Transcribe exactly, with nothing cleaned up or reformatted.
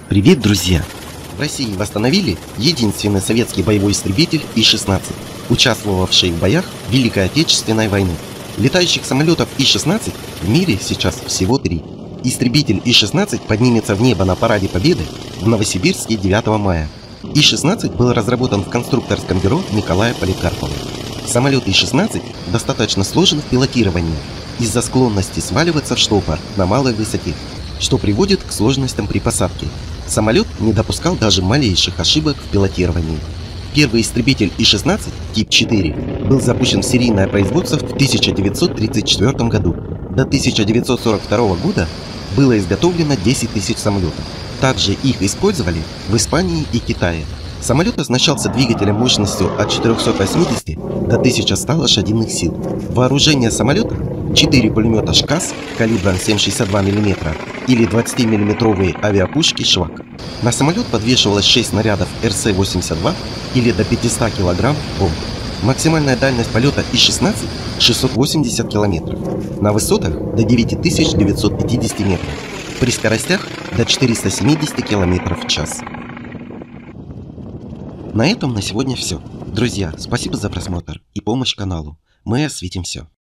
Привет, друзья! В России восстановили единственный советский боевой истребитель И шестнадцать, участвовавший в боях Великой Отечественной войны. Летающих самолетов И шестнадцать в мире сейчас всего три. Истребитель И шестнадцать поднимется в небо на параде Победы в Новосибирске девятого мая. И шестнадцать был разработан в конструкторском бюро Николая Поликарпова. Самолет И шестнадцать достаточно сложен в пилотировании из-за склонности сваливаться в штопор на малой высоте, что приводит к сложностям при посадке. Самолет не допускал даже малейших ошибок в пилотировании. Первый истребитель И шестнадцать тип четыре был запущен в серийное производство в тысяча девятьсот тридцать четвёртом году. До тысяча девятьсот сорок второго года было изготовлено десять тысяч самолетов. Также их использовали в Испании и Китае. Самолет оснащался двигателем мощностью от четырёхсот восьмидесяти до тысячи ста лошадиных сил. Вооружение самолета — четыре пулемета ШКАС калибром семь шестьдесят два миллиметра или двадцатимиллиметровые авиапушки «Швак». На самолет подвешивалось шесть снарядов Р С восемьдесят два или до пятисот килограмм бомб. Максимальная дальность полета И шестнадцать — шестьсот восемьдесят километров. На высотах до девяти тысяч девятисот пятидесяти метров. При скоростях до четырёхсот семидесяти километров в час. На этом на сегодня все. Друзья, спасибо за просмотр и помощь каналу. Мы осветим все.